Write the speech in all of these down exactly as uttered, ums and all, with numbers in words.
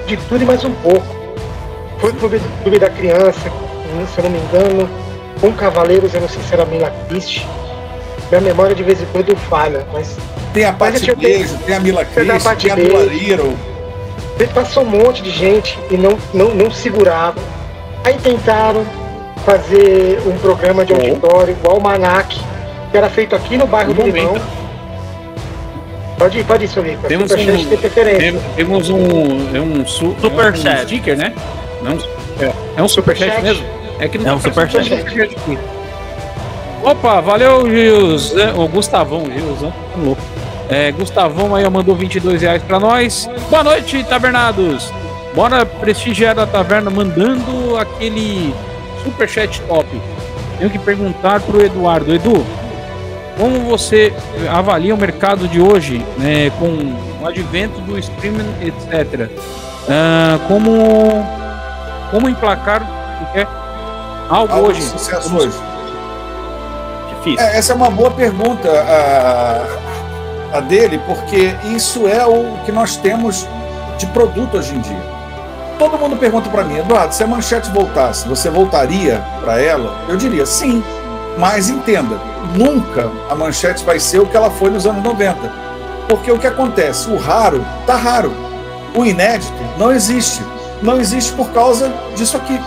de tudo e mais um pouco. Foi Clube, Clube da Criança, se eu não me engano, com Cavaleiros, eu não sei se era Mila Christ. Minha memória de vez em quando falha, mas... Tem a Patti Beijo, tem a Mila Christ, tem a Dua Little. Passou um monte de gente e não, não, não segurava. Aí tentaram fazer um programa de auditório, o Almanac, que era feito aqui no bairro do Limão. Pode ir, pode ir, seu Rico. Temos um, tem, temos um, é um, su, super é um chat. sticker, né? Não, é, é um super chat, chat mesmo? É, que não é um super chat. Super chat aqui. Opa, valeu, Gils. É, o Gustavão, Gils, né? Tá louco. É, Gustavão aí mandou vinte e dois reais pra nós. Boa noite, tabernados. Bora prestigiar a taverna mandando aquele superchat top. Tenho que perguntar pro Eduardo. Edu, como você avalia o mercado de hoje, né, com o advento do streaming, etcétera. Uh, como, como emplacar é, algo, algo hoje? Sucesso hoje. Difícil. É, essa é uma boa pergunta a, a dele, porque isso é o que nós temos de produto hoje em dia. Todo mundo pergunta para mim, Eduardo, se a Manchete voltasse, você voltaria para ela? Eu diria sim, mas entenda, nunca a Manchete vai ser o que ela foi nos anos noventa. Porque o que acontece? O raro tá raro. O inédito não existe. Não existe por causa disso aqui.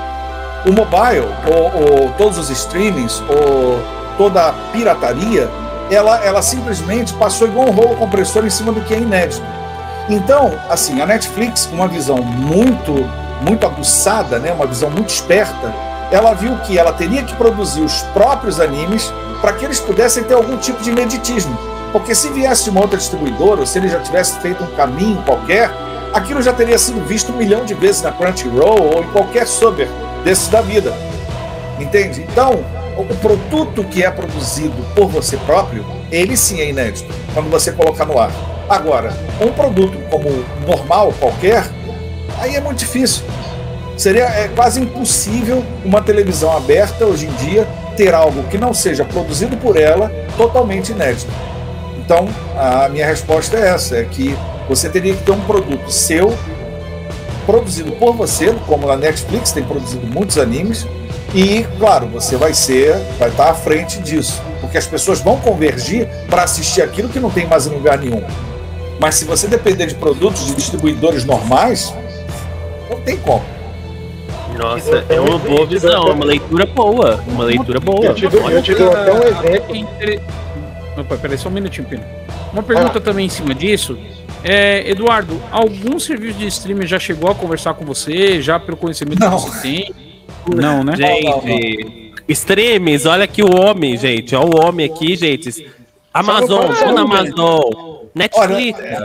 O mobile, ou, ou todos os streamings, ou toda a pirataria, ela, ela simplesmente passou igual um rolo compressor em cima do que é inédito. Então, assim, a Netflix, com uma visão muito, muito aguçada, né, uma visão muito esperta, ela viu que ela teria que produzir os próprios animes para que eles pudessem ter algum tipo de ineditismo. Porque se viesse de uma outra distribuidora, ou se ele já tivesse feito um caminho qualquer, aquilo já teria sido visto um milhão de vezes na Crunchyroll ou em qualquer subber desses da vida. Entende? Então, o produto que é produzido por você próprio, ele sim é inédito, quando você coloca no ar. Agora, um produto como normal, qualquer, aí é muito difícil. Seria é quase impossível uma televisão aberta, hoje em dia, ter algo que não seja produzido por ela, totalmente inédito. Então, a minha resposta é essa, é que você teria que ter um produto seu, produzido por você, como a Netflix tem produzido muitos animes, e, claro, você vai ser, vai estar à frente disso, porque as pessoas vão convergir para assistir aquilo que não tem mais em lugar nenhum. Mas se você depender de produtos de distribuidores normais, não tem como. Nossa, é uma boa visão, uma leitura boa, uma leitura boa. Eu te dou, eu te dou até um exemplo. Opa, peraí, só um minutinho, Pino. Uma pergunta ah. também em cima disso. É, Eduardo, algum serviço de streaming já chegou a conversar com você, já pelo conhecimento não. que você tem? Não, né? Gente, streams, olha aqui o homem, gente. Olha o homem aqui, gente. Amazon, tô na Amazon. Netflix. Olha,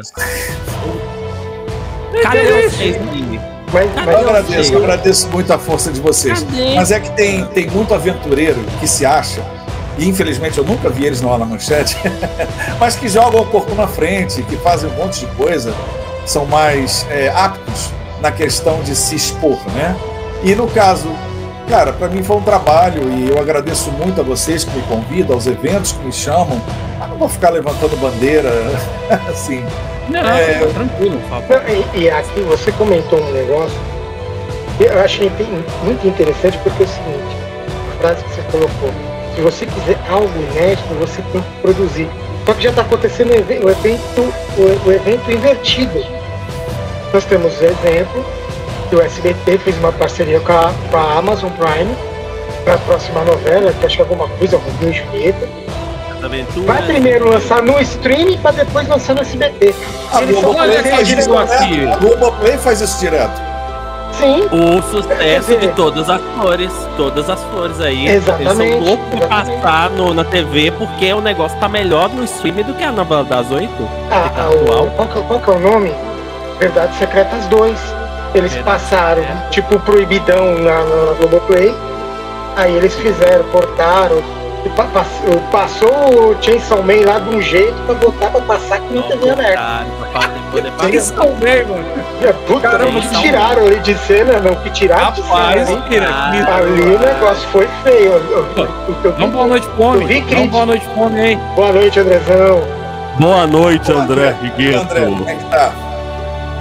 cadê vocês? Mas, mas eu agradeço, eu agradeço muito a força de vocês. Cadê? Mas é que tem, tem muito aventureiro que se acha, e infelizmente eu nunca vi eles lá na Manchete, mas que jogam o corpo na frente, que fazem um monte de coisa, são mais é, aptos na questão de se expor, né? E no caso, cara, para mim foi um trabalho e eu agradeço muito a vocês que me convidam, aos eventos que me chamam. Eu não vou ficar levantando bandeira assim. Não, é... tranquilo. E, e aqui você comentou um negócio que eu achei muito interessante, porque é o seguinte, a frase que você colocou, se você quiser algo inédito, você tem que produzir. Só que já está acontecendo o evento, o, o evento invertido. Nós temos o exemplo que o S B T fez uma parceria com a, com a Amazon Prime para a próxima novela, que acho que alguma coisa, Romeu e Julieta. Vai primeiro lançar no streaming para depois lançar no S B T. A Globoplay faz, né? faz isso direto. Sim. O sucesso de todas as flores, todas as flores aí. Exatamente. Eles são loucos de passar no, na T V porque o negócio tá melhor no streaming do que a novela das oito. Ah, tá o, qual, que, qual que é o nome? Verdades Secretas dois. Eles Verdade passaram, é. tipo, proibidão na, na Globoplay. Aí eles fizeram, cortaram. Passou o Chainsaw Man lá de um jeito pra voltar pra passar que não teve aberta. Chainsaw Man, mano. Puta, caramba, que tiraram ali de cena, não, que tiraram de cena. Ali o negócio foi feio. Vamos boa noite, Pony. Vamos boa noite, Pony, hein? Boa noite, Andrezão. Boa noite, André Rigueto. André, como é que tá?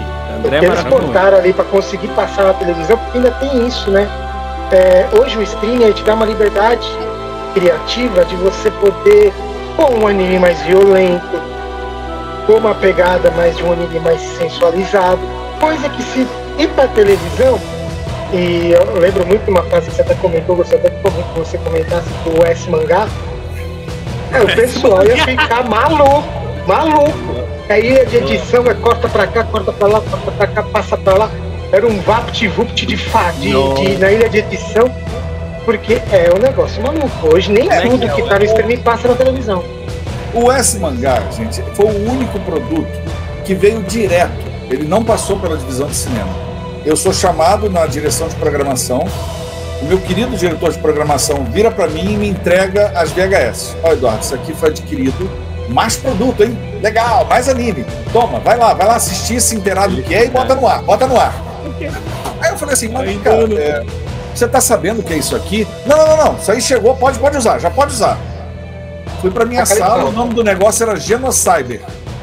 André que eles cortaram ali para conseguir passar na televisão, porque ainda tem isso, né? É, hoje o streaming ele te dá uma liberdade criativa de você poder pôr um anime mais violento, pôr uma pegada mais de um anime mais sensualizado, coisa que se ir para televisão, e eu lembro muito de uma frase que você até comentou, você até que você comentasse do S Mangá, é, o pessoal ia ficar maluco, maluco. Aí de edição é corta pra cá, corta pra lá, corta pra cá, passa pra lá. Era um vapt-vupt de fa de, de, na ilha de edição, porque é um negócio maluco. Hoje nem é, tudo que tá no streaming passa na televisão. O S Mangá, gente, foi o único produto que veio direto. Ele não passou pela divisão de cinema. Eu sou chamado na direção de programação. O meu querido diretor de programação vira para mim e me entrega as V H S. Ó, Eduardo, isso aqui foi adquirido. Mais produto, hein? Legal, mais anime. Toma, vai lá, vai lá assistir, se inteirar do que é e bota no ar, bota no ar. Aí eu falei assim, mas cara, é, você tá sabendo o que é isso aqui? Não, não, não, não, isso aí chegou, pode, pode usar, já pode usar. Fui pra minha sala, o nome do negócio era Genocyber.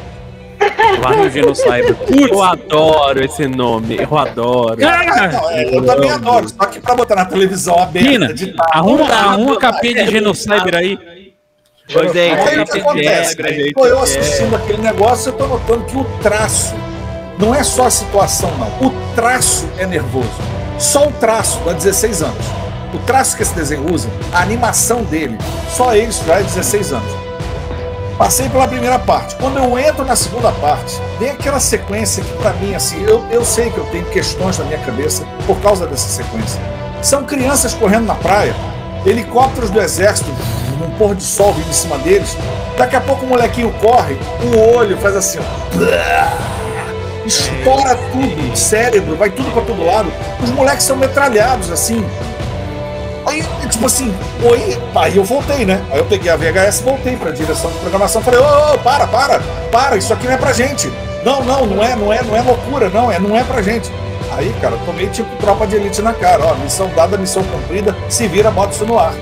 Vai no Genocyber. Eu adoro esse nome, eu adoro. Ah, não, é, eu também adoro, só que pra botar na televisão aberta, Pina, editar, arruma, arruma capinha de Genocyber aí. Pois é, aí o que acontece? Pô, eu assistindo aquele negócio, eu tô notando que o traço não é só a situação, não. O traço é nervoso. Só o traço dá dezesseis anos. O traço que esse desenho usa, a animação dele, só isso já é dezesseis anos. Passei pela primeira parte. Quando eu entro na segunda parte, vem aquela sequência que, pra mim, assim, eu, eu sei que eu tenho questões na minha cabeça por causa dessa sequência. São crianças correndo na praia, helicópteros do exército, um pôr de sol vindo em cima deles. Daqui a pouco o molequinho corre, o olho faz assim, ó, estoura tudo, o cérebro, vai tudo pra todo lado. Os moleques são metralhados, assim. Aí, tipo assim, oi, aí eu voltei, né? Aí eu peguei a V H S e voltei pra direção de programação. Falei, ô, ô, para, para, para, isso aqui não é pra gente. Não, não, não é, não é, não é loucura, não, é, não é pra gente. Aí, cara, tomei tipo tropa de elite na cara, ó, missão dada, missão cumprida, se vira, bota isso no ar.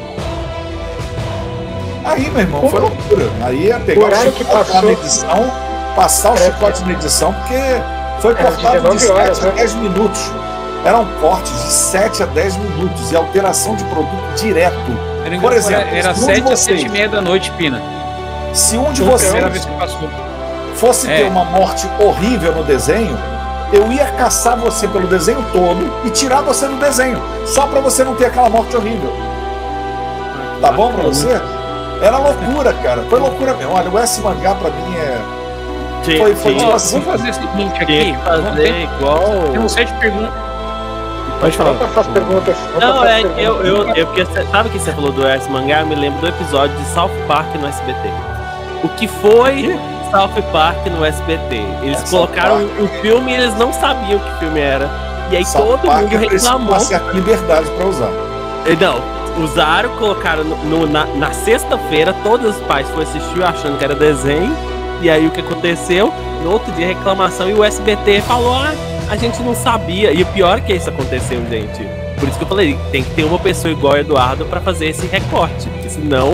Aí, meu irmão, foi loucura. Aí ia pegar o chicote que passou... na edição, passar o é, chicote na edição, porque foi cortado de sete a dez minutos. Eram cortes de sete a dez minutos e alteração de produto direto. Por exemplo, era sete a sete e meia da noite, Pina. Se um de vocês fosse é. ter uma morte horrível no desenho, eu ia caçar você pelo desenho todo e tirar você do desenho, só pra você não ter aquela morte horrível. Tá bom pra você? Era loucura, cara. Foi loucura mesmo. Olha, o S Mangá pra mim é... Sim, foi, foi tipo assim. Vamos fazer o seguinte aqui. Fazer igual... Tem um sete perguntas. Pode falar. Vamos passar as perguntas. Não, é que eu, eu, eu porque, sabe que você falou do S Mangá? Eu me lembro do episódio de South Park no S B T. O que foi South Park no S B T? Eles é, colocaram o um filme e eles não sabiam que filme era. E aí South todo Park mundo reclamou. Uma certa liberdade pra usar. Não, usaram, colocaram no, no, na, na sexta-feira, todos os pais foram assistir achando que era desenho. E aí o que aconteceu? No outro dia, reclamação, e o S B T falou: ah, a gente não sabia. E o pior é que isso aconteceu, gente. Por isso que eu falei, tem que ter uma pessoa igual o Eduardo pra fazer esse recorte, porque senão...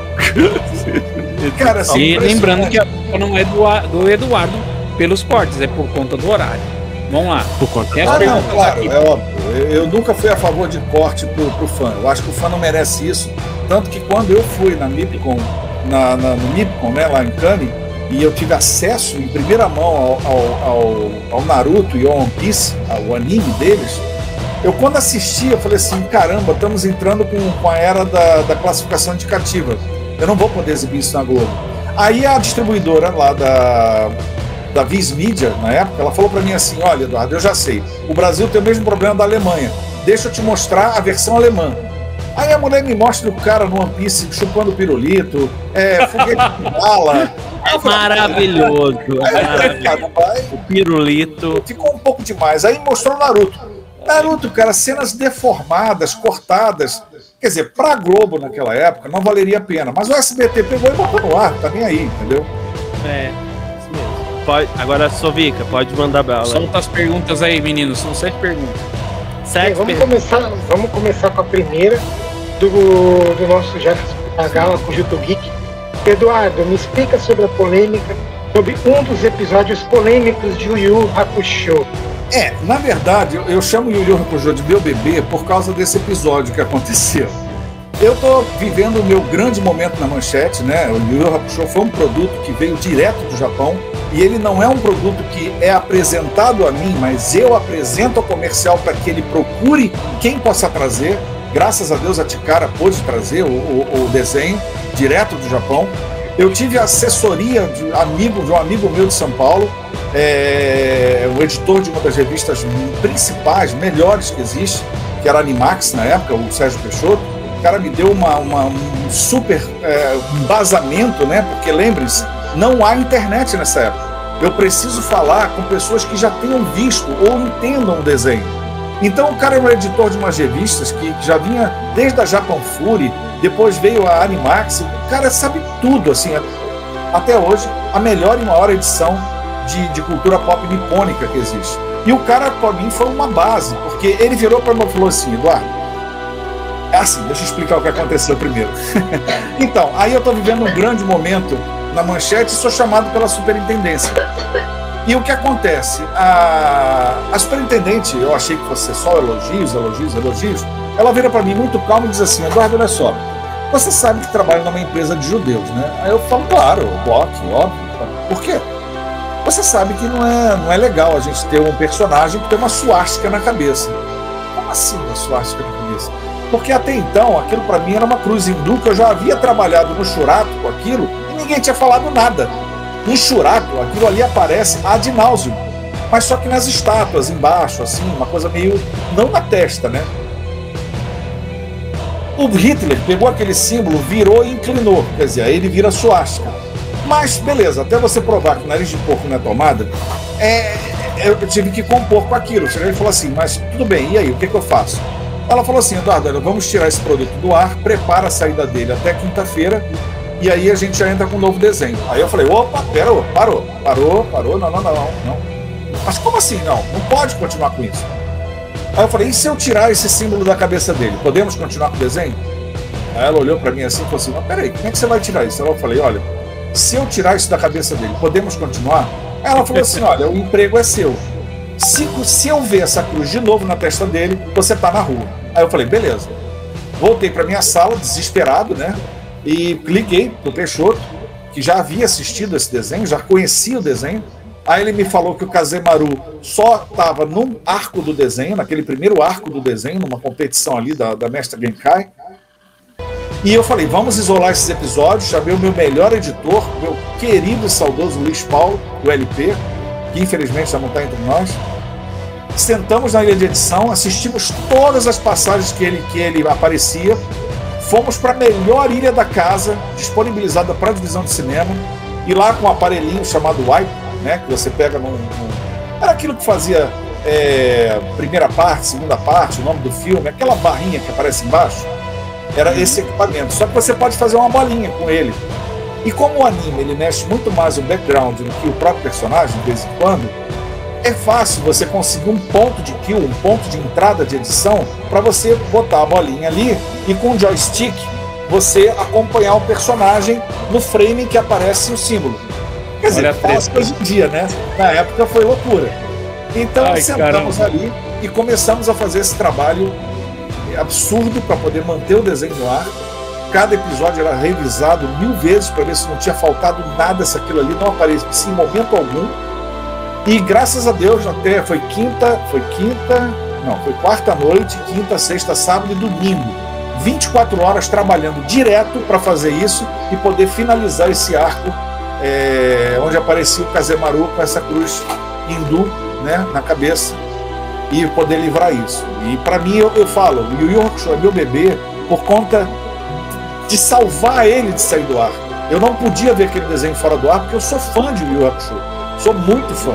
Cara, assim, e lembrando que a culpa não é do, do Eduardo pelos cortes, é por conta do horário. Vamos lá. Por conta do horário. Ah, não, claro, é óbvio. Eu nunca fui a favor de corte pro, pro fã. Eu acho que o fã não merece isso. Tanto que quando eu fui na MIPCOM, na, na, no MIPCOM, né, lá em Cannes, e eu tive acesso em primeira mão ao, ao, ao, ao Naruto e ao One Piece, ao anime deles, eu quando assisti, eu falei assim, caramba, estamos entrando com, com a era da, da classificação indicativa. Eu não vou poder exibir isso na Globo. Aí a distribuidora lá da, da Viz Media, na época, ela falou pra mim assim, olha, Eduardo, eu já sei, o Brasil tem o mesmo problema da Alemanha, deixa eu te mostrar a versão alemã. Aí a mulher me mostra o cara no One Piece chupando pirulito, é, foguete de bala. É maravilhoso. É maravilhoso. O pirulito. Ficou um pouco demais. Aí mostrou o Naruto. Naruto, cara, cenas deformadas, cortadas. Quer dizer, pra Globo naquela época não valeria a pena. Mas o S B T pegou e botou no ar, tá nem aí, entendeu? É, isso mesmo. Pode, agora, Sovica, pode mandar bala. Solta as perguntas aí, meninos. São sete perguntas. Sete vamos, perguntas. Começar, vamos começar com a primeira do, do nosso Jefferson Tagala, com o Juto Geek. Eduardo, me explica sobre a polêmica, sobre um dos episódios polêmicos de Yu Yu Hakusho. É, na verdade, eu, eu chamo o Yu Yu Hakusho de meu bebê por causa desse episódio que aconteceu. Eu tô vivendo o meu grande momento na Manchete, né? O Yu Yu Hakusho foi um produto que veio direto do Japão e ele não é um produto que é apresentado a mim, mas eu apresento ao comercial para que ele procure quem possa trazer. Graças a Deus a Tikara pôde trazer o, o, o desenho direto do Japão. Eu tive a assessoria de, amigo, de um amigo meu de São Paulo, é, o editor de uma das revistas principais, melhores que existe, que era a Animax na época, o Sérgio Peixoto. O cara me deu uma, uma, um super é, embasamento, né? Porque lembrem-se, não há internet nessa época. Eu preciso falar com pessoas que já tenham visto ou entendam o desenho. Então o cara era um editor de umas revistas que já vinha desde a Japan Fury, depois veio a Animax. O cara sabe tudo, assim, até hoje, a melhor e maior edição de, de cultura pop nipônica que existe. E o cara, para mim, foi uma base, porque ele virou para mim e falou assim: Eduardo, é assim, deixa eu explicar o que aconteceu primeiro. Então, aí eu estou vivendo um grande momento na Manchete e sou chamado pela superintendência. E o que acontece? A, a superintendente, eu achei que fosse só elogios, elogios, elogios, ela vira para mim muito calma e diz assim: Eduardo, olha só, você sabe que trabalha numa empresa de judeus, né? Aí eu falo, claro, bloco, óbvio. Por quê? Você sabe que não é, não é legal a gente ter um personagem que tem uma suástica na cabeça. Como assim uma suástica na cabeça? Porque até então, aquilo para mim era uma cruz hindu que eu já havia trabalhado no Shurato com aquilo e ninguém tinha falado nada. Em Shurato, aquilo ali aparece ad nauseam, mas só que nas estátuas, embaixo, assim, uma coisa meio... não na testa, né? O Hitler pegou aquele símbolo, virou e inclinou, quer dizer, aí ele vira suástica. Mas, beleza, até você provar que o nariz de porco não é tomada, é, eu tive que compor com aquilo. Ele falou assim, mas tudo bem, e aí, o que, que eu faço? Ela falou assim, Eduardo, vamos tirar esse produto do ar, prepara a saída dele até quinta-feira, e aí a gente já entra com um novo desenho. Aí eu falei, opa, pera, parou, parou, parou, não, não, não, não. Mas como assim não? Não pode continuar com isso. Aí eu falei, e se eu tirar esse símbolo da cabeça dele, podemos continuar com o desenho? Aí ela olhou pra mim assim e falou assim, mas peraí, como é que você vai tirar isso? Aí eu falei, olha, se eu tirar isso da cabeça dele, podemos continuar? Aí ela falou assim, olha, o emprego é seu. Se, se eu ver essa cruz de novo na testa dele, você tá na rua. Aí eu falei, beleza. Voltei pra minha sala, desesperado, né? E liguei pro Peixoto, que já havia assistido esse desenho, já conhecia o desenho. Aí ele me falou que o Kazemaru só estava num arco do desenho, naquele primeiro arco do desenho, numa competição ali da, da Mestra Genkai. E eu falei, vamos isolar esses episódios. Chamei o meu melhor editor, meu querido e saudoso Luiz Paulo, do L P, que infelizmente já não está entre nós. Sentamos na ilha de edição, assistimos todas as passagens que ele, que ele aparecia. Fomos para a melhor ilha da casa, disponibilizada para a divisão de cinema. E lá com um aparelhinho chamado Wipe, né, que você pega num, num... Era aquilo que fazia é, primeira parte, segunda parte, o nome do filme, aquela barrinha que aparece embaixo. Era esse equipamento, só que você pode fazer uma bolinha com ele. E como o anime ele mexe muito mais o background do que o próprio personagem, de vez em quando, é fácil você conseguir um ponto de kill, um ponto de entrada de edição, para você botar a bolinha ali e com o joystick você acompanhar o personagem no frame que aparece o símbolo. Quer dizer, fácil hoje em dia, né? Na época foi loucura. Então Ai, sentamos caramba. ali e começamos a fazer esse trabalho absurdo para poder manter o desenho no ar. Cada episódio era revisado mil vezes para ver se não tinha faltado nada, se aquilo ali não aparecia em momento algum. E graças a Deus até foi quinta, foi quinta, não, foi quarta noite, quinta, sexta, sábado e domingo. vinte e quatro horas trabalhando direto para fazer isso e poder finalizar esse arco é, onde aparecia o Kazemaru com essa cruz hindu, né, na cabeça. E poder livrar isso. E para mim, eu, eu falo, o Yu Yu Hakusho é meu bebê por conta de salvar ele de sair do ar. Eu não podia ver aquele desenho fora do ar porque eu sou fã de Yu Yu Hakusho. Sou muito fã.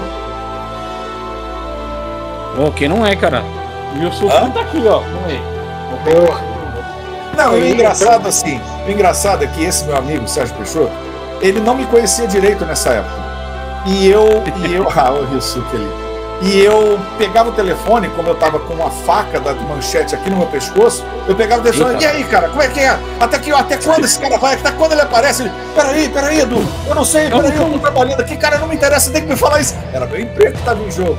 Oh, quem não é, cara? Meu sofá tá aqui, ó. Não é. Não, o engraçado assim, o engraçado é que esse meu amigo, Sérgio Peixoto, ele não me conhecia direito nessa época. E eu, e eu, ah, o Ryusuke ali. e eu pegava o telefone, como eu tava com uma faca da manchete aqui no meu pescoço, eu pegava o telefone, Eita. e aí, cara, como é que é? Até, que, até quando esse cara vai? Até quando ele aparece? Ele, peraí, peraí, Edu, eu não sei, peraí, eu tô trabalhando aqui, cara, não me interessa, tem que me falar isso. Era meu emprego que tava em jogo.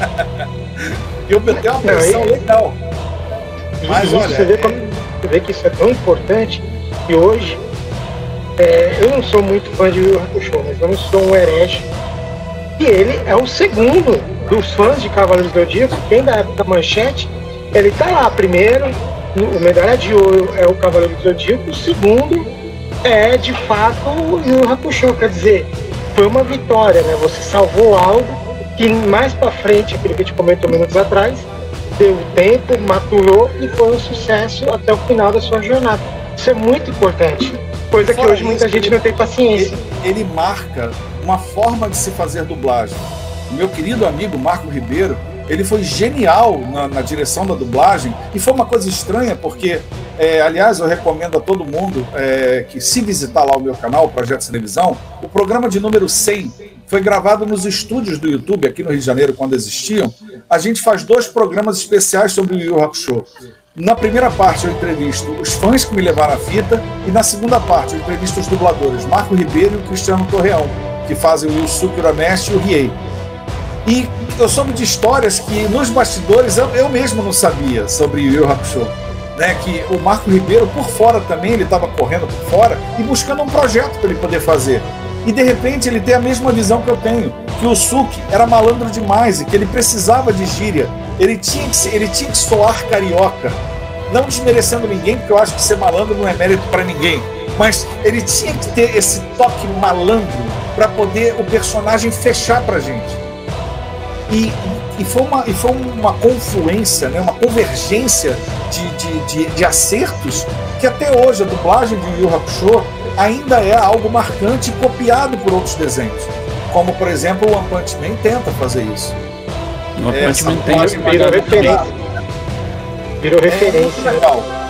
E eu botei uma pressão legal. Mas isso, olha... Você vê, como, você vê que isso é tão importante que hoje, é, eu não sou muito fã de Yu Yu Hakusho, mas eu não sou um herege. E ele é o segundo dos fãs de Cavaleiros do Zodíaco, quem da época da manchete, ele tá lá, primeiro, o medalha de ouro é o Cavaleiro do Zodíaco, o segundo é, de fato, o Yu Yu Hakusho, quer dizer, foi uma vitória, né? Você salvou algo que mais pra frente, aquilo que a gente comentou minutos atrás, deu tempo, maturou e foi um sucesso até o final da sua jornada. Isso é muito importante, coisa que Fora hoje muita isso, gente ele- não tem paciência. Ele, ele marca uma forma de se fazer dublagem. O meu querido amigo Marco Ribeiro, ele foi genial na, na direção da dublagem, e foi uma coisa estranha porque, é, aliás, eu recomendo a todo mundo é, que se visitar lá o meu canal, o Projeto de Televisão, o programa de número cem foi gravado nos estúdios do YouTube aqui no Rio de Janeiro, quando existiam. A gente faz dois programas especiais sobre o Yu Yu Hakusho. Na primeira parte eu entrevisto os fãs que me levaram a fita, e na segunda parte eu entrevisto os dubladores Marco Ribeiro e o Cristiano Torreão, que fazem o Yusuke Urameshi e o Riei. E eu soube de histórias que nos bastidores eu, eu mesmo não sabia sobre o Yu Yu Hakusho, né? Que o Marco Ribeiro, por fora também, ele estava correndo por fora e buscando um projeto para ele poder fazer. E de repente ele tem a mesma visão que eu tenho, que o Suki era malandro demais e que ele precisava de gíria, ele tinha que, ser, ele tinha que soar carioca, não desmerecendo ninguém, porque eu acho que ser malandro não é mérito para ninguém, mas ele tinha que ter esse toque malandro para poder o personagem fechar pra gente. E, e, foi, uma, e foi uma confluência, né, uma convergência de, de, de, de acertos que até hoje a dublagem de Yu Yu Hakusho ainda é algo marcante e copiado por outros desenhos. Como, por exemplo, o One Punch Man tenta fazer isso. O One É, Punch Man essa tem dublagem esse virou bagulho referência. também. Virou É muito referência. legal.